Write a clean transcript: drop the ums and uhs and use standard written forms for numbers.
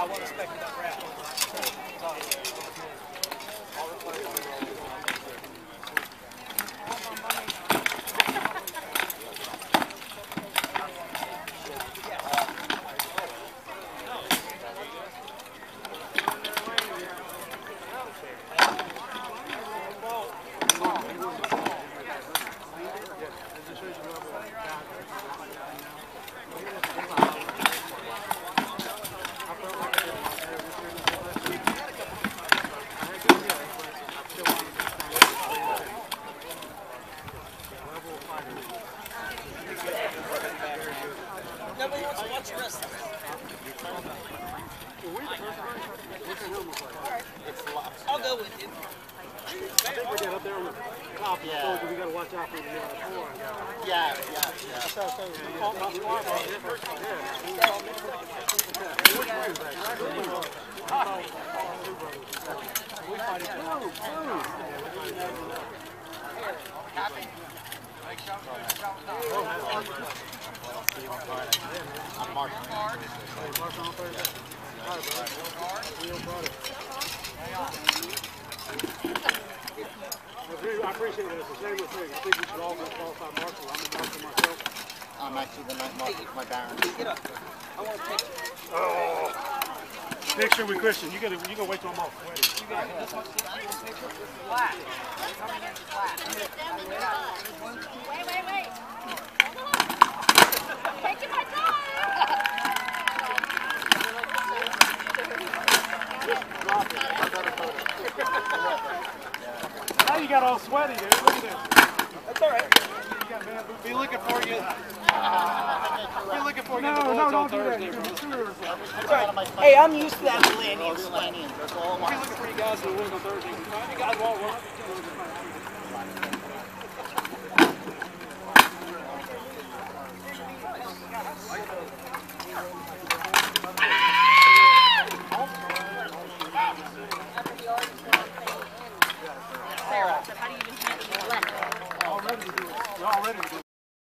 I wasn't expecting that route. Nobody wants to watch the rest of it. I'll go with you. I think we did up there on the top. Yeah. So we got to watch out for the floor. Yeah. I'm Mark. I appreciate it. It's the same thing. I think we should all be qualified marshal. I'm a marshal myself. I'm actually the night marshal with my baron. Get up. I want to take you. Oh. Picture with Christian. You gotta wait till I'm off. You got this one. Picture. Flat. Coming in flat. Wait. Taking my time. Now you got all sweaty, dude. Look at this. That's all right. Be looking for you. Be looking for you. No, don't do that. Hey, I'm used to that Atlanteans. That's all I Be looking for you guys in the woods on Thursday. You guys all run.